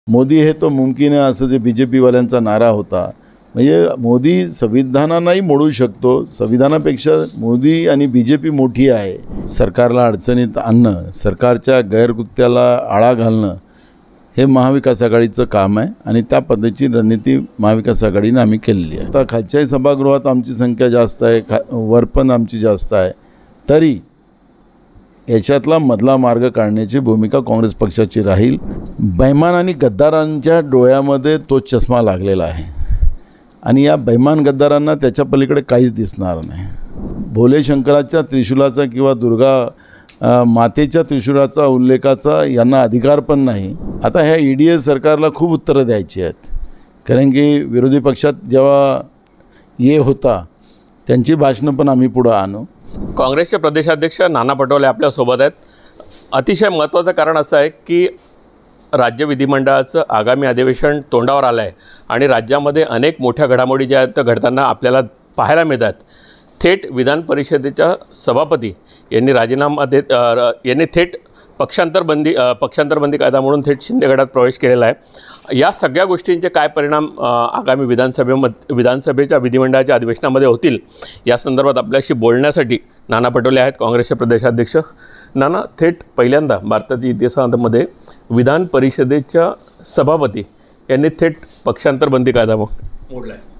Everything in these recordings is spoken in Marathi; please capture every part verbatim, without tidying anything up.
मोदी है तो मुमकिन आहे असं जे बी जे पीवाल्यांचा नारा होता, म्हणजे मोदी संविधानालाही मोडू शकतो. संविधानापेक्षा मोदी आणि बी जे पी मोठी आहे. सरकारला अडचणीत आणणं, सरकारच्या गैरकृत्याला आळा घालणं हे महाविकास आघाडीचं काम आहे आणि त्या पद्धतीची रणनीती महाविकास आघाडीने आम्ही केलेली आहे. आता खालच्याही सभागृहात आमची संख्या जास्त आहे, खा वर पण आमची जास्त आहे, तरी याच्यातला मधला मार्ग काढण्याची भूमिका काँग्रेस पक्षाची राहील. बैमान आणि गद्दारांच्या डोळ्यामध्ये तो चष्मा लागलेला आहे आणि या बैमान गद्दारांना त्याच्या पलीकडे काहीच दिसणार नाही. भोले शंकराच्या त्रिशूलाचा किंवा दुर्गा मातेच्या त्रिशूलाचा उल्लेखाचा यांना अधिकार पण नाही. आता ह्या ई डी ए सरकारला खूप उत्तरं द्यायची आहेत, कारण की विरोधी पक्षात जेव्हा ये होता त्यांची भाषणं पण आम्ही पुढं आणू. काँग्रेसचे प्रदेशाध्यक्ष नाना पटोले आपल्यासोबत आहेत. अतिशय महत्त्वाचं कारण असं आहे की राज्य विधिमंडळाचं आगामी अधिवेशन तोंडावर आलं आहे आणि राज्यामध्ये अनेक मोठ्या घडामोडी ज्या आहेत त्या घडताना आपल्याला पाहायला मिळतात. थेट विधान परिषदेच्या सभापती यांनी राजीनामा देत यांनी थेट पक्षांतरबंदी पक्षांतरबंदी कायदा म्हणून थेट शिंदे गटात प्रवेश केलेला आहे. या सगळ्या गोष्टींचे काय परिणाम आगामी विधानसभेमध्ये विधानसभेच्या विधिमंडळाच्या अधिवेशनामध्ये होतील या संदर्भात आपल्याशी बोलण्यासाठी नाना पटोले आहेत, काँग्रेसचे प्रदेशाध्यक्ष. नाना, थेट पहिल्यांदा भारताच्या इतिहासामध्ये विधान परिषदेच्या सभापती यांनी थेट पक्षांतरबंदी कायदा मोडला आहे.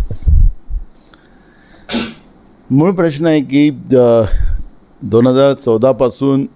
मूळ प्रश्न आहे की दोन हजार चौदापासून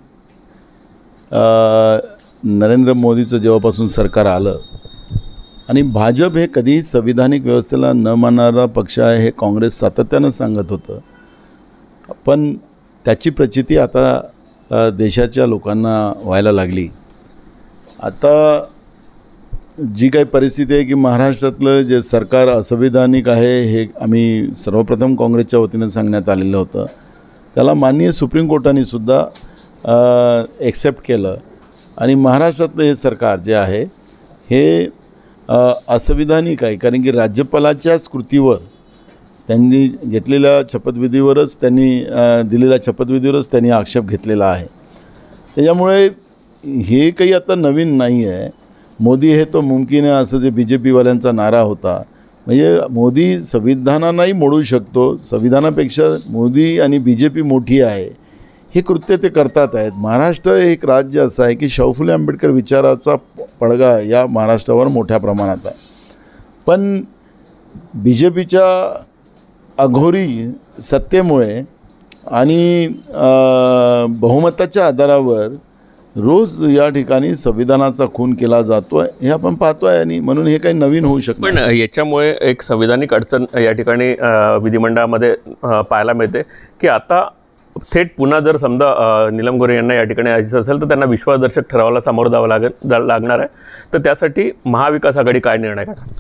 नरेंद्र मोदीचं जेव्हापासून सरकार आलं आणि भाजप हे कधीही संविधानिक व्यवस्थेला न मानणारा पक्ष आहे हे काँग्रेस सातत्यानं सांगत होतं, पण त्याची प्रचिती आता देशाच्या लोकांना व्हायला लागली. आता जी काही परिस्थिती आहे की महाराष्ट्रातलं जे सरकार असंविधानिक आहे हे आम्ही सर्वप्रथम काँग्रेसच्या वतीनं सांगण्यात आलेलं होतं. त्याला माननीय सुप्रीम कोर्टाने सुद्धा एक्सेप्ट केलं आणि महाराष्ट्रातलं हे सरकार जे आहे हे असंविधानिक आहे, कारण की राज्यपालाच्याच कृतीवर त्यांनी घेतलेल्या शपथविधीवरच त्यांनी दिलेल्या शपथविधीवरच त्यांनी आक्षेप घेतलेला आहे. त्याच्यामुळे हे काही आता नवीन नाही आहे. मोदी है तो मुमकिन आहे असं जे बी जे पीवाल्यांचा नारा होता, म्हणजे मोदी संविधानालाही मोडू शकतो. संविधानापेक्षा मोदी आणि बी जे पी मोठी आहे हे कृत्य ते करतात आहेत. महाराष्ट्र एक राज्य असं आहे की शाहू फुले आंबेडकर विचाराचा पडगा या महाराष्ट्रावर मोठ्या प्रमाणात आहे, पण बी जे पीच्या अघोरी सत्तेमुळे आणि बहुमताच्या आधारावर रोज या ठिकाणी संविधानाचा खून केला जातो आहे हे आपण पाहतो आहे आणि म्हणून हे काही नवीन होऊ शकतं. पण याच्यामुळे एक संविधानिक अडचण या ठिकाणी विधिमंडळामध्ये पाहायला मिळते की आता थेट पुन्हा जर समजा नीलम गोऱ्हे यांना या ठिकाणी यायचं असेल तर त्यांना विश्वासदर्शक ठरावाला सामोरं जावं लागेल लागणार आहे. तर त्यासाठी महाविकास आघाडी काय निर्णय करणार?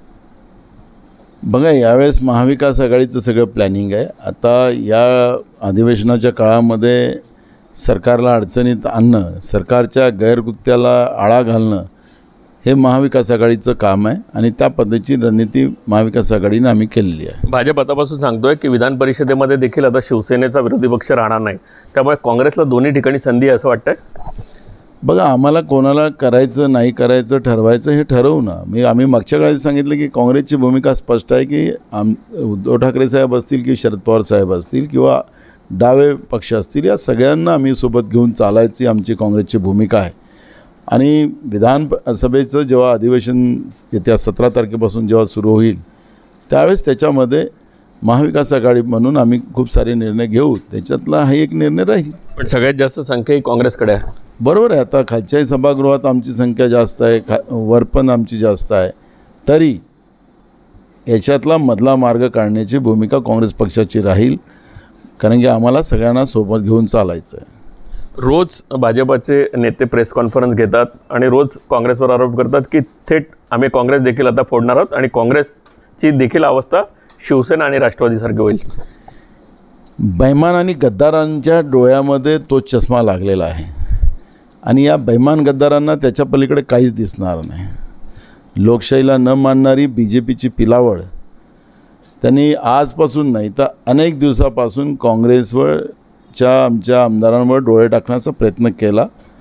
बघा, यावेळेस महाविकास आघाडीचं सगळं प्लॅनिंग आहे. आता या अधिवेशनाच्या काळामध्ये सरकारला अडचणीत आणणं, सरकारच्या गैरकृत्याला आळा घालणं हे महाविकास आघाडीचं काम आहे आणि त्या पद्धतीची रणनीती महाविकास आघाडीने आम्ही केलेली आहे. भाजप आतापासून सांगतोय की विधान परिषदेमध्ये देखील आता शिवसेनेचा विरोधी पक्ष राहणार नाही, त्यामुळे काँग्रेसला दोन्ही ठिकाणी संधी आहे असं वाटतंय. बघा, आम्हाला कोणाला करायचं नाही करायचं ठरवायचं हे ठरवू ना. मी आम्ही मागच्या काळी सांगितलं की काँग्रेसची भूमिका स्पष्ट आहे की आम उद्धव ठाकरे साहेब असतील की शरद पवार साहेब असतील किंवा डावे पक्ष असतील, या सगळ्यांना आम्ही सोबत घेऊन चालायची आमची काँग्रेसची भूमिका आहे. आणि विधानसभेचं जेव्हा अधिवेशन येत्या सतरा तारखेपासून जेव्हा सुरू होईल त्यावेळेस त्याच्यामध्ये महाविकास आघाडी म्हणून आम्ही खूप सारे निर्णय घेऊ, त्याच्यातला हा एक निर्णय राहील. पण सगळ्यात जास्त संख्या ही काँग्रेसकडे आहे. बरोबर आहे. आता खालच्याही सभागृहात आमची संख्या जास्त आहे, खा वर पण आमची जास्त आहे, तरी याच्यातला मधला मार्ग काढण्याची भूमिका काँग्रेस पक्षाची राहील, कारण की आम्हाला सगळ्यांना सोबत घेऊन चालायचं आहे. रोज भाजपचे नेते प्रेस कॉन्फरन्स घेतात आणि रोज काँग्रेसवर आरोप करतात की थेट आम्ही काँग्रेस देखील आता फोडणार आहोत आणि काँग्रेसची देखील अवस्था शिवसेना आणि राष्ट्रवादीसारखी होईल. बैमान आणि गद्दारांच्या डोळ्यामध्ये तो चष्मा लागलेला आहे आणि या बैमान गद्दारांना त्याच्या पलीकडे काहीच दिसणार नाही. लोकशाहीला न मानणारी बी जे पीची पिलावळ त्यांनी आजपासून नाही तर अनेक दिवसापासून काँग्रेसवरच्या आमच्या आमदारांवर डोळे टाकण्याचा प्रयत्न केला,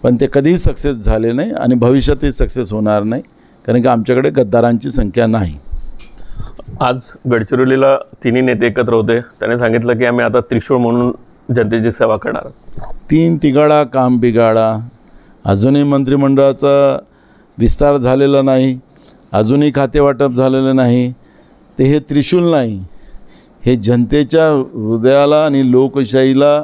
पण ते कधीही सक्सेस झाले नाही आणि भविष्यातही सक्सेस होणार नाही, कारण की आमच्याकडे गद्दारांची संख्या नाही. आज गडचिरोलीला तिन्ही नेते एकत्र होते. त्याने सांगितलं की आम्ही आता त्रिशूळ म्हणून जनतेची सेवा करणार. तीन तिघाडा काम बिघाडा. अजूनही मंत्रिमंडळाचा विस्तार झालेला नाही, अजूनही खातेवाटप झालेलं नाही. ते हे त्रिशूल नाही, हे जनतेच्या हृदयाला आणि लोकशाहीला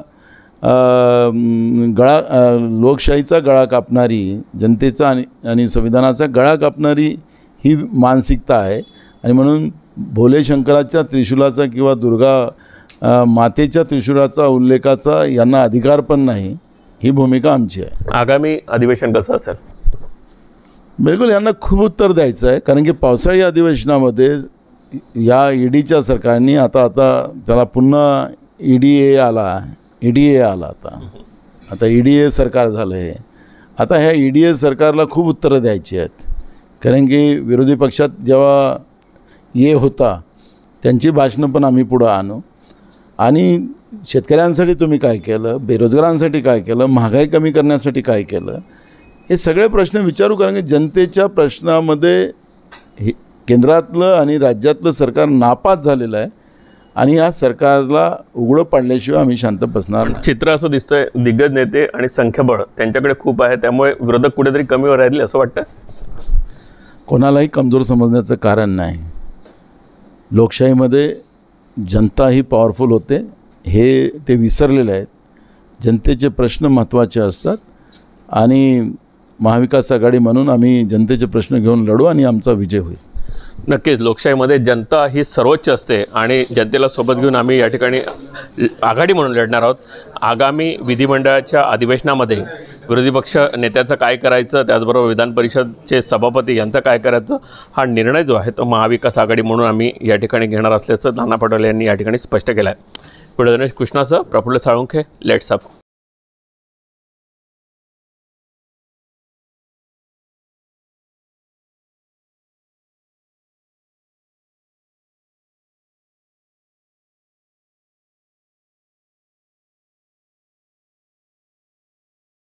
गळा लोकशाहीचा गळा कापणारी, जनतेचा आणि आणि संविधानाचा गळा कापणारी ही मानसिकता आहे. आणि म्हणून भोले शंकराच्या त्रिशूलाचा किंवा दुर्गा मातेच्या त्रिशूलाचा उल्लेखाचा यांना अधिकार पण नाही. ही भूमिका आमची आहे. आगामी अधिवेशन कसं असेल? बिलकुल यांना खूप उत्तर द्यायचं आहे, कारण की पावसाळी अधिवेशनामध्ये या ईडीच्या सरकारने आता आता त्याला पुन्हा ई डी ए आला ई डी ए आला आता आता ई डी ए सरकार झालं आहे. आता ह्या ई डी ए सरकारला खूप उत्तरं द्यायची आहेत, कारण की विरोधी पक्षात जेव्हा ये होता त्यांची भाषणं पण आम्ही पुढं आणू. आणि शेतकऱ्यांसाठी तुम्ही काय केलं, बेरोजगारांसाठी काय केलं, महागाई कमी करण्यासाठी काय केलं, हे सगळे प्रश्न विचारू. कारण की जनतेच्या प्रश्नामध्ये हे केंद्रातलं आणि राज्यातलं सरकार नापास झालेलं आहे आणि या सरकारला उघडं पाडल्याशिवाय आम्ही शांत बसणार नाही. चित्र असं दिसतंय, दिग्गज नेते आणि संख्याबळ त्यांच्याकडे खूप आहे, त्यामुळे विरोधक कुठेतरी कमी राहिले असं वाटतं. कोणालाही कमजोर समजण्याचं कारण नाही. लोकशाहीमध्ये जनता ही पॉवरफुल होते, हे ते विसरलेले आहेत. जनतेचे प्रश्न महत्त्वाचे असतात आणि महाविकास आघाडी म्हणून आम्ही जनतेचे प्रश्न घेऊन लढू आणि आमचा विजय होईल. नक्कीच लोकशाहीमध्ये जनता ही सर्वोच्च असते आणि जनतेला सोबत घेऊन आम्ही या ठिकाणी आघाडी म्हणून लढणार आहोत. आगामी विधिमंडळाच्या अधिवेशनामध्ये विरोधी पक्ष नेत्याचं काय करायचं, त्याचबरोबर विधान परिषदचे सभापती यांचं काय करायचं, हा निर्णय जो आहे तो महाविकास आघाडी म्हणून आम्ही या ठिकाणी घेणार असल्याचं नाना पटोले यांनी या ठिकाणी स्पष्ट केलं आहे. पुढे दिनेश कृष्णासह प्रफुल्ल साळुंखे, लेट्स अप.